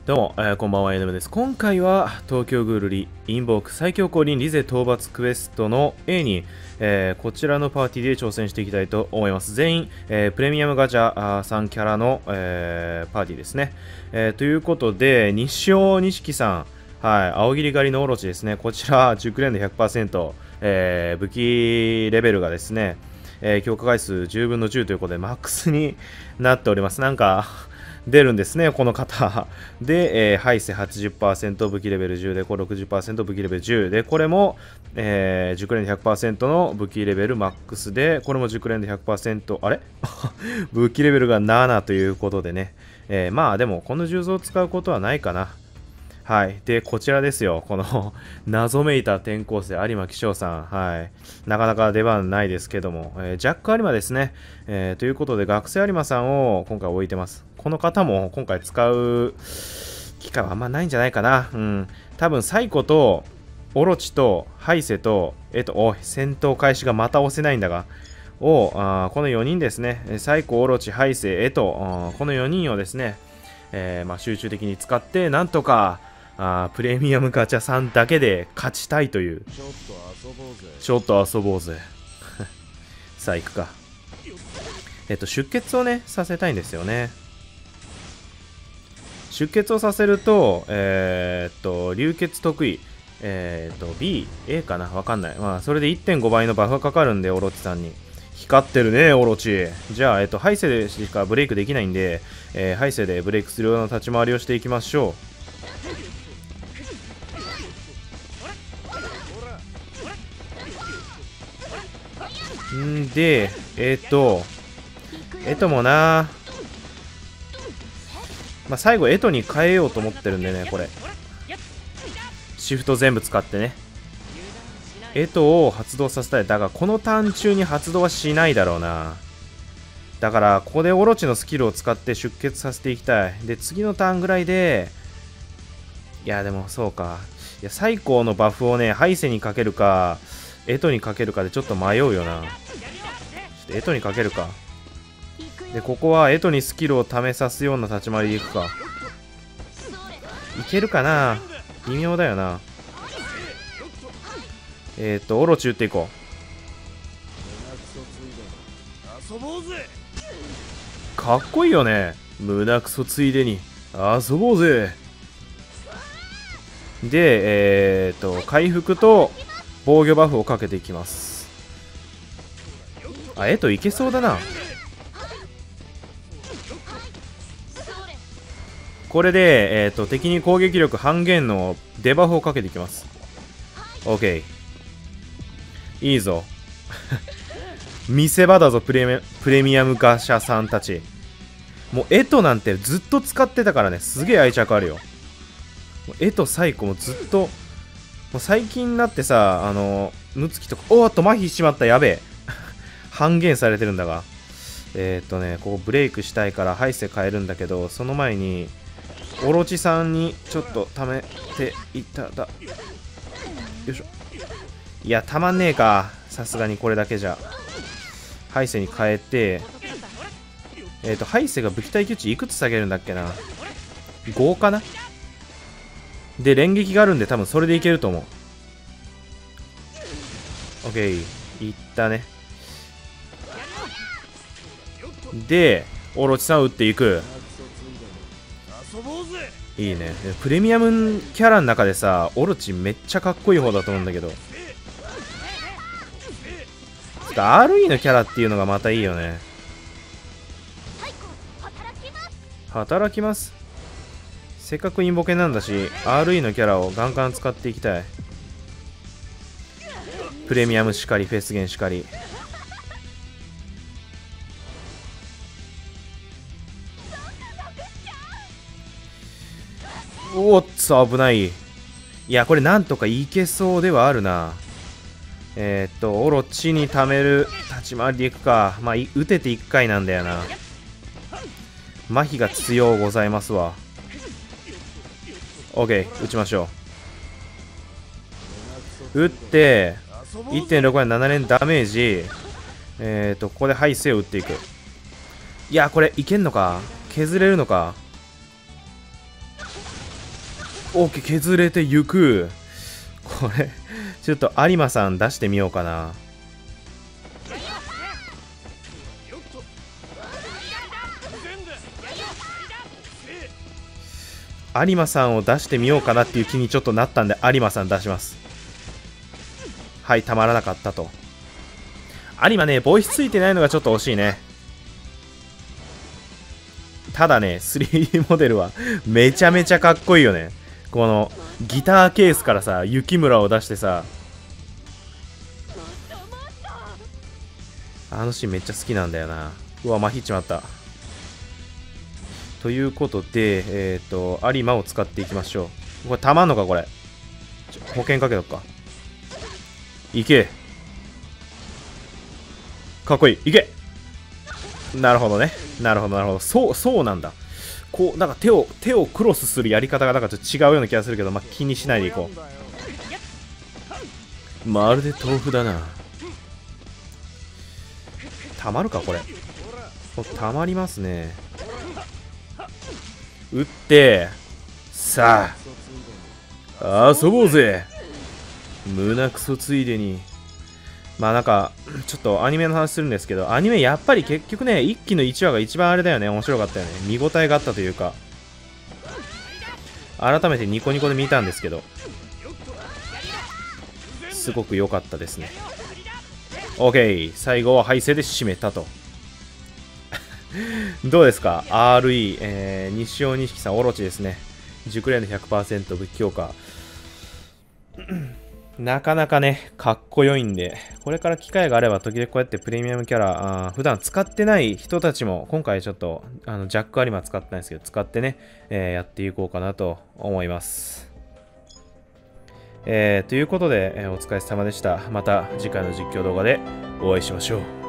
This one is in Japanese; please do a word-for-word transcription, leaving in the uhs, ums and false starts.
どうも、えーこんばんは、エヌエムです。今回は、東京グールリ、インボーク、最強降臨リゼ討伐クエストの A に、えーこちらのパーティーで挑戦していきたいと思います。全員、えープレミアムガチャあーさんキャラの、えーパーティーですね。えーということで、西尾錦さん、はい、青切り狩りのオロチですね。こちら、熟練度 ひゃくパーセント、えー武器レベルがですね、えー強化回数じゅうぶんのじゅうということで、マックスになっております。なんか、出るんですね、この方。で、えー、ハイセ はちじゅっパーセント、武器レベルじゅうで、これ ろくじゅっパーセント、武器レベルじゅうで、これも、えー、熟練度 ひゃくパーセント の武器レベルマックスで、これも熟練度 ひゃくパーセント、あれ武器レベルがななということでね。えー、まあでも、この銃像を使うことはないかな。はい。で、こちらですよ。この謎めいた転校生、有馬気象さん。はい。なかなか出番ないですけども、えージャック有馬ですね。えーということで、学生有馬さんを今回置いてます。この方も今回使う機会はあんまないんじゃないかな。うん。多分、サイコと、オロチと、ハイセと、えっと、おい、戦闘開始がまた押せないんだが、を、あーこのよにんですね。サイコ、オロチ、ハイセ、エト、あーこのよにんをですね、えーまあ、集中的に使って、なんとか、あープレミアムガチャさんだけで勝ちたいという。 ちょっと遊ぼうぜ。 ちょっと遊ぼうぜ。さあ行くか。えっと、出血をね、させたいんですよね。出血をさせると、えーっと、流血得意。えーっと、B、A かなわかんない。まあ、それで いってんご 倍のバフがかかるんで、オロチさんに。光ってるね、オロチ。じゃあ、えっと、ハイセでしかブレイクできないんで、えー、ハイセでブレイクするような立ち回りをしていきましょう。んで、えっ、と、エトもな、まあ、最後エトに変えようと思ってるんでね、これ。シフト全部使ってね。エトを発動させたい。だが、このターン中に発動はしないだろうな。だから、ここでオロチのスキルを使って出血させていきたい。で、次のターンぐらいで、いや、でもそうか。いや、最高のバフをね、ハイセにかけるか、エトにかけるかでちょっと迷うよな。ちょっとエトにかけるか。で、ここはエトにスキルを試さすような立ち回りでいくか。いけるかな、微妙だよな。えっ、ー、と、オロチ打っていこう。かっこいいよね。胸クソついでに遊ぼうぜ。で、えっ、ー、と、回復と防御バフをかけていきます。あ、エトいけそうだな。これで、えー、と敵に攻撃力半減のデバフをかけていきます。 OK、 いいぞ。見せ場だぞ、プレミ、プレミアムガシャさんたち。もうエトなんてずっと使ってたからね、すげえ愛着あるよ。エトサイコもずっと、もう最近になってさ、あのムツキとか、おーっと麻痺しまった、やべえ。半減されてるんだが、えっ、ー、とねここブレイクしたいからハイセ変えるんだけど、その前にオロチさんにちょっと貯めていただ、よいしょ。いや、たまんねえか、さすがにこれだけじゃ。ハイセに変えて、えっ、ー、とハイセが武器耐久値いくつ下げるんだっけな、ごかな。で連撃があるんで多分それでいけると思う。 OK、 いったね。でオロチさんを撃っていく。いいね。プレミアムキャラの中でさ、オロチめっちゃかっこいい方だと思うんだけど、アールイー のキャラっていうのがまたいいよね。働きます。せっかくインボケなんだし アールイー のキャラをガンガン使っていきたい。プレミアムしかり、フェスゲンしかり。おっと危ない。いや、これなんとかいけそうではあるな。えー、っとオロチに貯める立ち回りでいくか。まあ打てていっかいなんだよな。麻痺が強うございますわ。 OK、 打ちましょう。打って いってんろく 倍なな連ダメージ。えー、っとここでハイセを打っていく。いや、これいけんのか、削れるのか。 オーケー、削れてゆく。これ、ちょっと有馬さん出してみようかな。有馬さんを出してみようかなっていう気にちょっとなったんで、有馬さん出します。はい、たまらなかったと。有馬ね、ボイスついてないのがちょっと惜しいね。ただね、スリーディー モデルはめちゃめちゃかっこいいよね。このギターケースからさ、雪村を出してさ、あのシーンめっちゃ好きなんだよな。うわ、まひっちまった。ということで、えっと、有馬を使っていきましょう。これ、たまんのか、これ。ちょ保険かけとくか。いけ。かっこいい。いけ。なるほどね。なるほど、なるほど。そう、そうなんだ。こう、なんか手を、手をクロスするやり方がなんかちょっと違うような気がするけど、まあ、気にしないでいこう。まるで豆腐だな。たまるか、これ。たまりますね。打って、さあ、遊ぼうぜ。胸クソついでに。まあなんか、ちょっとアニメの話するんですけど、アニメやっぱり結局ね、一期のいちわが一番あれだよね、面白かったよね。見応えがあったというか、改めてニコニコで見たんですけど、すごく良かったですね。OK、最後は敗勢で締めたと。どうですか アールイー、えー、西尾錦さん、オロチですね。熟練の ひゃくパーセント 武器強化。なかなかね、かっこよいんで、これから機会があれば、時々こうやってプレミアムキャラ、あ普段使ってない人たちも、今回ちょっと、あのジャック有馬使ったんですけど、使ってね、えー、やっていこうかなと思います。えー、ということで、えー、お疲れ様でした。また次回の実況動画でお会いしましょう。